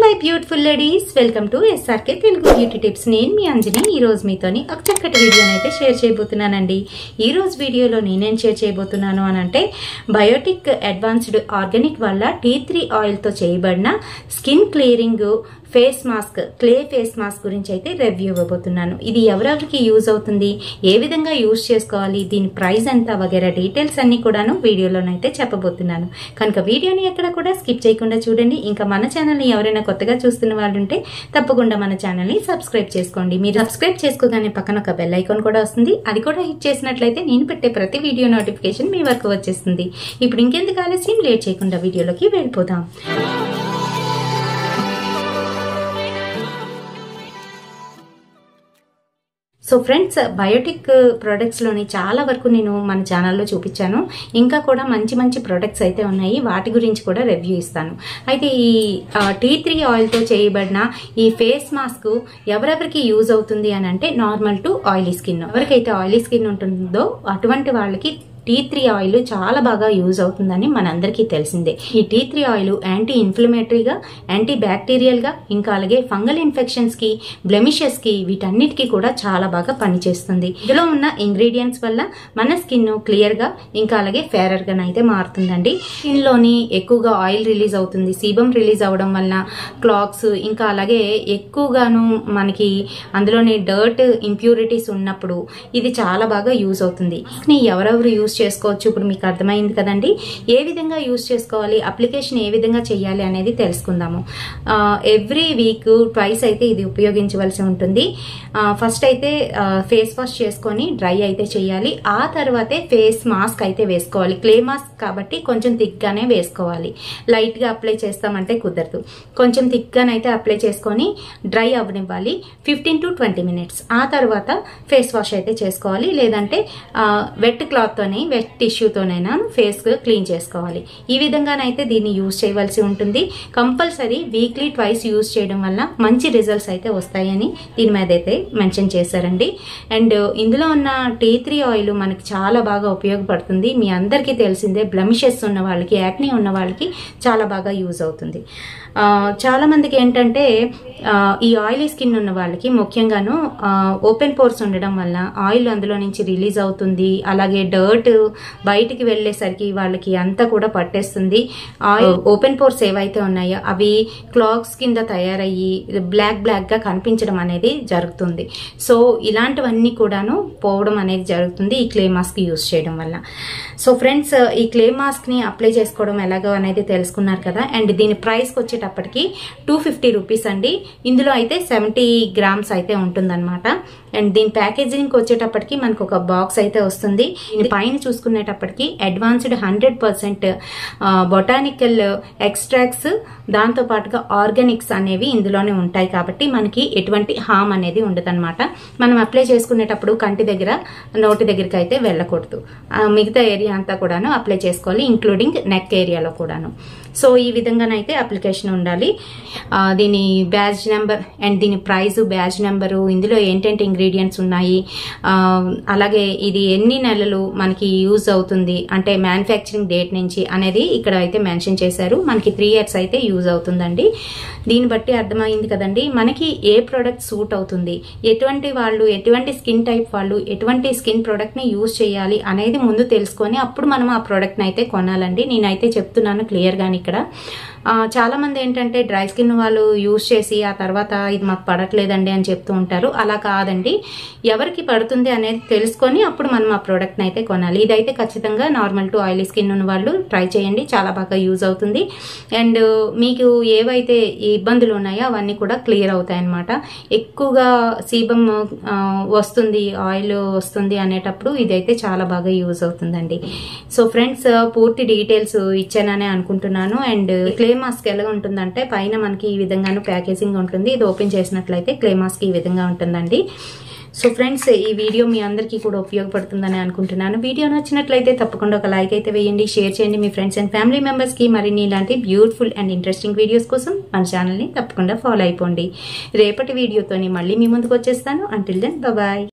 Hi beautiful ladies, welcome to SRK Telugu beauty tips. నేను మీ అంజని. ఈ రోజు మీతోని ఒక చక్కటి వీడియోని అయితే షేర్ చేయబోతున్నానండి. ఈ రోజు వీడియోలో నేనేం షేర్ చేయబోతున్నాను అని అంటే, బయోటిక్ అడ్వాన్స్డ్ ఆర్గానిక్ వల్ల టీ3 ఆయిల్తో చేయబడిన skin clearing face mask, clay face mask గురించి అయితే రివ్యూ ఇవ్వబోతున్నాను. ఇది ఎవరెవరికి యూజ్ అవుతుంది, ఏ విధంగా యూజ్ చేసుకోవాలి, దీని ప్రైస్ ఎంత వగైరా డీటెయిల్స్ అన్ని కూడాను వీడియోలోనైతే చెప్పబోతున్నాను. కనుక వీడియోని ఎక్కడ కూడా స్కిప్ చేయకుండా చూడండి. ఇంకా మన ఛానల్ని ఎవరైనా కొత్తగా చూస్తున్న వాళ్ళు ఉంటే తప్పకుండా మన ఛానల్ని సబ్స్క్రైబ్ చేసుకోండి. మీరు సబ్స్క్రైబ్ చేసుకోగానే పక్కన ఒక బెల్ ఐకాన్ కూడా వస్తుంది. అది కూడా హిట్ చేసినట్లయితే నేను పెట్టే ప్రతి వీడియో నోటిఫికేషన్ మీ వరకు వచ్చేస్తుంది. ఇప్పుడు ఇంకెందుకు ఆలస్యం, లేట్ చేయకుండా వీడియోలోకి వెళ్ళిపోదాం. సో ఫ్రెండ్స్, బయోటిక్ ప్రొడక్ట్స్లోని చాలా వరకు నేను మన ఛానల్లో చూపించాను. ఇంకా కూడా మంచి మంచి ప్రొడక్ట్స్ అయితే ఉన్నాయి, వాటి గురించి కూడా రివ్యూ ఇస్తాను. అయితే ఈ టీ3 ఆయిల్తో చేయబడిన ఈ ఫేస్ మాస్క్ ఎవరెవరికి యూజ్ అవుతుంది అని అంటే, నార్మల్ టు ఆయిలీ స్కిన్. ఎవరికైతే ఆయిలీ స్కిన్ ఉంటుందో అటువంటి వాళ్ళకి టీ3 ఆయిల్ చాలా బాగా యూజ్ అవుతుందని మనందరికీ తెలిసిందే. ఈ టీ3 ఆయిల్ యాంటీ ఇన్ఫ్లమేటరీగా, యాంటీ బ్యాక్టీరియల్గా, ఇంకా అలాగే ఫంగల్ ఇన్ఫెక్షన్స్ కి, బ్లెమిషెస్ కి, వీటన్నిటికీ కూడా చాలా బాగా పనిచేస్తుంది. ఇందులో ఉన్న ఇంగ్రీడియంట్స్ వల్ల మన స్కిన్ క్లియర్ గా, ఇంకా అలాగే ఫేరర్ గా అయితే మారుతుందండి. స్కిన్ లోని ఎక్కువగా ఆయిల్ రిలీజ్ అవుతుంది. సీబమ్ రిలీజ్ అవడం వల్ల క్లాక్స్, ఇంకా అలాగే ఎక్కువగాను మనకి అందులోని డర్ట్, ఇంప్యూరిటీస్ ఉన్నప్పుడు ఇది చాలా బాగా యూజ్ అవుతుంది. ఎవరెవరు యూజ్ చేసుకోవచ్చు, ఇప్పుడు మీకు అర్థమైంది కదండి. ఏ విధంగా యూజ్ చేసుకోవాలి, అప్లికేషన్ ఏ విధంగా చేయాలి అనేది తెలుసుకుందాము. ఎవ్రీ వీక్ ట్వైస్ అయితే ఇది ఉపయోగించవలసి ఉంటుంది. ఫస్ట్ అయితే ఫేస్ వాష్ చేసుకొని డ్రై అయితే చేయాలి. ఆ తర్వాతే ఫేస్ మాస్క్ అయితే వేసుకోవాలి. క్లే మాస్క్ కాబట్టి కొంచెం థిక్గానే వేసుకోవాలి. లైట్గా అప్లై చేస్తామంటే కుదరదు. కొంచెం థిక్గానైతే అప్లై చేసుకొని డ్రై అవ్వనివ్వాలి 15 to 20 minutes. ఆ తర్వాత ఫేస్ వాష్ అయితే చేసుకోవాలి. లేదంటే వెట్ క్లాత్తోనే, వెట్ టిష్యూతోనైనా ఫేస్ క్లీన్ చేసుకోవాలి. ఈ విధంగానైతే దీన్ని యూజ్ చేయవలసి ఉంటుంది. కంపల్సరీ వీక్లీ ట్వైస్ యూజ్ చేయడం వల్ల మంచి రిజల్ట్స్ అయితే వస్తాయని దీని మీద అయితే మెన్షన్ చేశారండి. అండ్ ఇందులో ఉన్న టీ3 ఆయిల్ మనకి చాలా బాగా ఉపయోగపడుతుంది. మీ అందరికీ తెలిసిందే, బ్లెమిషెస్ ఉన్న వాళ్ళకి, యాక్నీ ఉన్న వాళ్ళకి చాలా బాగా యూజ్ అవుతుంది. చాలా మందికి ఏంటంటే, ఈ ఆయిలీ స్కిన్ ఉన్న వాళ్ళకి ముఖ్యంగాను ఓపెన్ పోర్స్ ఉండడం వల్ల ఆయిల్ అందులో నుంచి రిలీజ్ అవుతుంది. అలాగే డర్ట్ బయటికి వెళ్ళేసరికి వాళ్ళకి అంతా కూడా పట్టేస్తుంది. ఆయిల్ ఓపెన్ పోర్స్ ఏవైతే ఉన్నాయో అవి క్లాక్స్ కింద తయారయ్యి బ్లాక్ గా కనిపించడం అనేది జరుగుతుంది. సో ఇలాంటివన్నీ కూడాను పోవడం అనేది జరుగుతుంది ఈ క్లే మాస్క్ యూజ్ చేయడం వల్ల. సో ఫ్రెండ్స్, ఈ క్లే మాస్క్ ని అప్లై చేసుకోవడం ఎలాగో అనేది తెలుసుకున్నారు కదా. అండ్ దీని ప్రైస్కి వచ్చేటప్పటికి 250 రూపీస్ అండి. ఇందులో అయితే 70 grams అయితే ఉంటుందన్నమాట. అండ్ దీని ప్యాకేజింగ్ వచ్చేటప్పటికి మనకు ఒక బాక్స్ అయితే వస్తుంది. దీని పైన చూసుకునేటప్పటికి అడ్వాన్స్డ్ 100% బొటానికల్ ఎక్స్ట్రాక్ట్స్, దాంతో పాటుగా ఆర్గానిక్స్ అనేవి ఇందులోనే ఉంటాయి. కాబట్టి మనకి ఎటువంటి హామ్ అనేది ఉండదన్నమాట. మనం అప్లై చేసుకునేటప్పుడు కంటి దగ్గర, నోటి దగ్గరికి అయితే వెళ్ళకూడదు. మిగతా ఏరియా అంతా కూడాను అప్లై చేసుకోవాలి, ఇంక్లూడింగ్ నెక్ ఏరియాలో కూడాను. సో ఈ విధంగానైతే అప్లికేషన్ ఉండాలి. దీని బ్యాచ్ నెంబర్ అండ్ దీని ప్రైస్, బ్యాచ్ నెంబరు, ఇందులో ఏంటంటే ఇంగ్రీడియంట్స్ ఉన్నాయి, అలాగే ఇది ఎన్ని నెలలు మనకి యూజ్ అవుతుంది అంటే మ్యానుఫ్యాక్చరింగ్ డేట్ నుంచి అనేది ఇక్కడ అయితే మెన్షన్ చేశారు. మనకి 3 years అయితే యూజ్ అవుతుందండి. దీన్ని బట్టి అర్థమైంది కదండి మనకి ఏ ప్రోడక్ట్ సూట్ అవుతుంది, ఎటువంటి వాళ్ళు, ఎటువంటి స్కిన్ టైప్ వాళ్ళు ఎటువంటి స్కిన్ ప్రోడక్ట్ ని యూజ్ చేయాలి అనేది ముందు తెలుసుకొని అప్పుడు మనం ఆ ప్రోడక్ట్ ని అయితే కొనాలండి. నేనైతే చెప్తున్నాను క్లియర్ గాని ఇక్కడ. చాలా మంది ఏంటంటే డ్రై స్కిన్ వాళ్ళు యూజ్ చేసి ఆ తర్వాత ఇది మాకు పడట్లేదండి అని చెప్తూ ఉంటారు. అలా కాదండి, ఎవరికి పడుతుంది అనేది తెలుసుకొని అప్పుడు మనం ఆ ప్రోడక్ట్ ని అయితే కొనాలి. ఇదైతే ఖచ్చితంగా నార్మల్ టు ఆయిలీ స్కిన్ ఉన్న వాళ్ళు ట్రై చేయండి, చాలా బాగా యూజ్ అవుతుంది. అండ్ మీకు ఏవైతే ఇబ్బందులు ఉన్నాయో అవన్నీ కూడా క్లియర్ అవుతాయి అన్నమాట. ఎక్కువగా సీబమ్ వస్తుంది, ఆయిల్ వస్తుంది అనేటప్పుడు ఇదైతే చాలా బాగా యూజ్ అవుతుందండి. సో ఫ్రెండ్స్, పూర్తి డీటెయిల్స్ ఇచ్చాననే అనుకుంటున్నాను. అండ్ క్లే మాస్క్ ఎలా ఉంటుందంటే, పైన మనకి ఈ విధంగాను ప్యాకేజింగ్ ఉంటుంది. ఇది ఓపెన్ చేసినట్లయితే క్లే మాస్క్ ఈ విధంగా ఉంటుందండి. సో ఫ్రెండ్స్, ఈ వీడియో మీ అందరికీ కూడా ఉపయోగపడుతుందని అనుకుంటున్నాను. వీడియో నచ్చినట్లయితే తప్పకుండా ఒక లైక్ అయితే వేయండి, షేర్ చేయండి మీ ఫ్రెండ్స్ అండ్ ఫ్యామిలీ మెంబర్స్ కి. మరిన్ని ఇలాంటి బ్యూటిఫుల్ అండ్ ఇంట్రెస్టింగ్ వీడియోస్ కోసం మన ఛానల్ ని తప్పకుండా ఫాలో అయిపోండి. రేపటి వీడియోతోని మళ్ళీ మీ ముందుకు వచ్చేస్తాను. Until then bye.